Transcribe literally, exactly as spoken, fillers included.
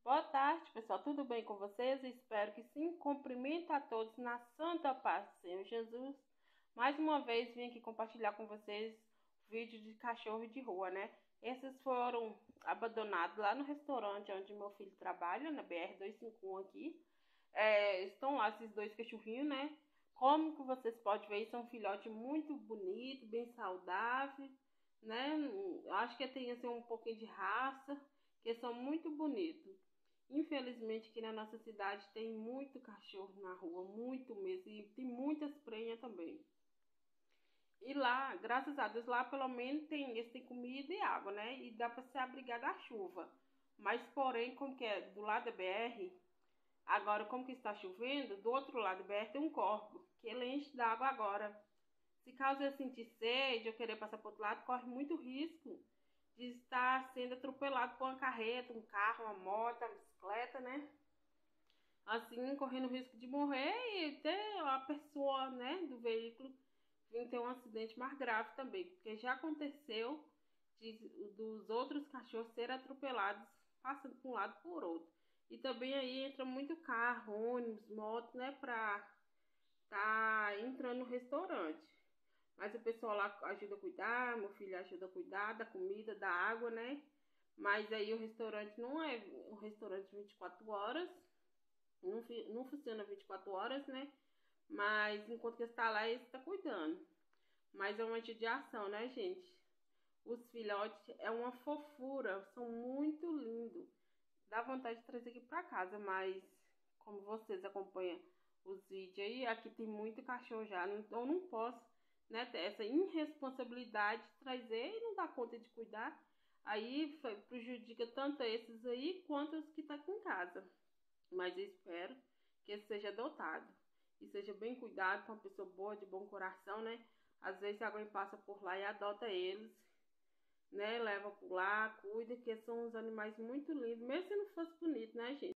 Boa tarde, pessoal. Tudo bem com vocês? Espero que sim. Cumprimento a todos na santa paz do Senhor Jesus. Mais uma vez vim aqui compartilhar com vocês o vídeo de cachorro de rua, né? Esses foram abandonados lá no restaurante onde meu filho trabalha, na B R duzentos e cinquenta e um aqui. É, estão lá esses dois cachorrinhos, né? Como que vocês podem ver, são um filhote muito bonito, bem saudável, né? Acho que tem assim, um pouquinho de raça, que são muito bonitos. Infelizmente, aqui na nossa cidade tem muito cachorro na rua, muito mesmo, e tem muitas prenhas também. E lá, graças a Deus, lá pelo menos tem, eles têm comida e água, né? E dá para se abrigar da chuva. Mas, porém, como que é do lado da B R, agora como que está chovendo, do outro lado da B R tem um córrego, que ele enche d'água agora. Se caso ele sentir sede ou querer passar para o outro lado, corre muito risco de estar sendo atropelado por uma carreta, um carro, uma moto, uma bicicleta, né? Assim, correndo o risco de morrer e ter a pessoa, né, do veículo vir ter um acidente mais grave também, porque já aconteceu de, dos outros cachorros serem atropelados passando por um lado e por outro. E também aí entra muito carro, ônibus, moto, né, pra tá entrando no restaurante. Mas o pessoal lá ajuda a cuidar, meu filho ajuda a cuidar da comida, da água, né? Mas aí o restaurante não é um restaurante vinte e quatro horas, não, não funciona vinte e quatro horas, né? Mas enquanto que está lá, ele está cuidando. Mas é uma judiação, né, gente? Os filhotes é uma fofura, são muito lindos. Dá vontade de trazer aqui para casa, mas como vocês acompanham os vídeos aí, aqui tem muito cachorro já, então eu não posso, né, ter essa irresponsabilidade de trazer e não dar conta de cuidar. Aí prejudica tanto esses aí quanto os que estão tá aqui em casa. Mas eu espero que ele seja adotado e seja bem cuidado com uma pessoa boa, de bom coração, né? Às vezes alguém passa por lá e adota eles, né? Leva por lá, cuida, que são uns animais muito lindos, mesmo se não fosse bonito, né, gente?